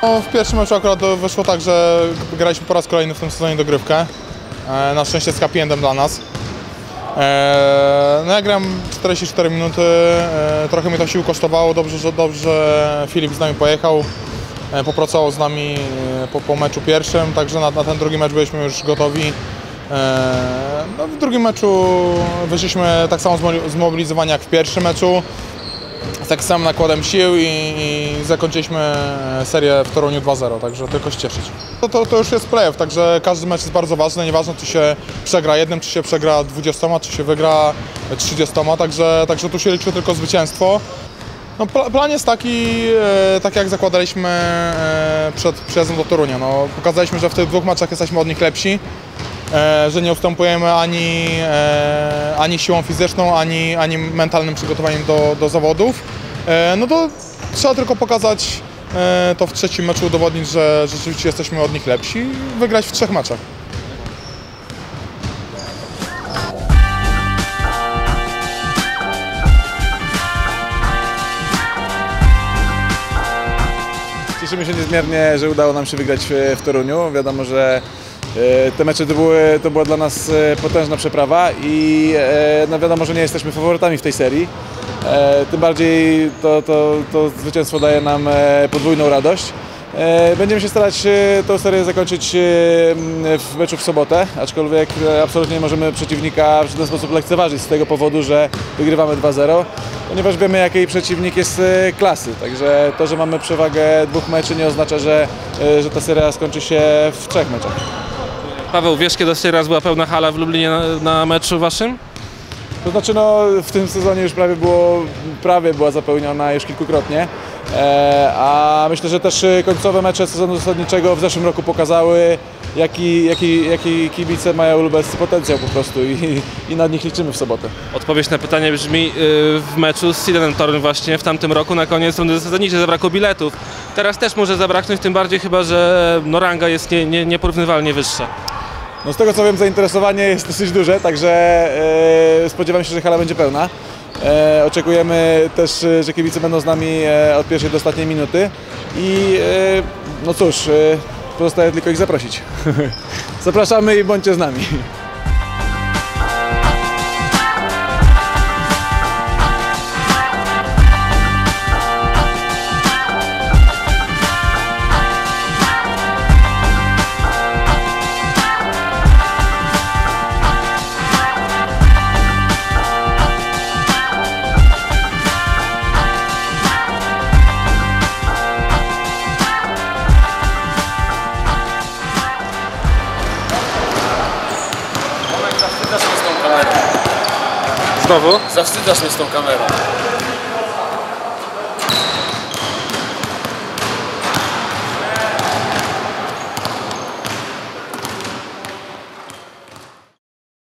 No, w pierwszym meczu akurat wyszło tak, że graliśmy po raz kolejny w tym sezonie dogrywkę. Na szczęście z happy endem dla nas. No ja gram 44 minuty, trochę mnie to sił kosztowało, dobrze Filip z nami pojechał, popracował z nami po meczu pierwszym, także na ten drugi mecz byliśmy już gotowi. No, w drugim meczu wyszliśmy tak samo zmobilizowani jak w pierwszym meczu, z takim samym nakładem sił i zakończyliśmy serię w Toruniu 2-0, także tylko się cieszyć. To już jest playoff, także każdy mecz jest bardzo ważny, nieważne czy się przegra jednym, czy się przegra 20, czy się wygra 30, także tu się liczy tylko zwycięstwo. No, plan jest taki, tak jak zakładaliśmy przed przyjazdem do Torunia. No, pokazaliśmy, że w tych dwóch meczach jesteśmy od nich lepsi, że nie ustępujemy ani siłą fizyczną, ani mentalnym przygotowaniem do zawodów. No to trzeba tylko pokazać to w trzecim meczu, udowodnić, że rzeczywiście jesteśmy od nich lepsi i wygrać w 3 meczach. Cieszymy się niezmiernie, że udało nam się wygrać w Toruniu. Wiadomo, że te mecze to była dla nas potężna przeprawa i no wiadomo, że nie jesteśmy faworytami w tej serii. Tym bardziej to zwycięstwo daje nam podwójną radość. Będziemy się starać tę serię zakończyć w meczu w sobotę, aczkolwiek absolutnie nie możemy przeciwnika w żaden sposób lekceważyć z tego powodu, że wygrywamy 2-0, ponieważ wiemy, jaki przeciwnik jest klasy. Także to, że mamy przewagę 2 meczy, nie oznacza, że ta seria skończy się w 3 meczach. Paweł, wiesz, kiedy ostatni raz była pełna hala w Lublinie na meczu waszym? To znaczy, no, w tym sezonie już prawie była zapełniona już kilkukrotnie, a myślę, że też końcowe mecze sezonu zasadniczego w zeszłym roku pokazały, jaki kibice mają lubelscy potencjał po prostu i na nich liczymy w sobotę. Odpowiedź na pytanie brzmi, w meczu z Sidenem Torun właśnie w tamtym roku na koniec rundy zasadniczej zabrakło biletów. Teraz też może zabraknąć, tym bardziej chyba, że no, ranga jest nieporównywalnie wyższa. No, z tego co wiem, zainteresowanie jest dosyć duże, także spodziewam się, że hala będzie pełna. Oczekujemy też, że kibice będą z nami od pierwszej do ostatniej minuty i no cóż, pozostaje tylko ich zaprosić. Zapraszamy i bądźcie z nami. Znowu? Zawstydzasz mnie z tą kamerą.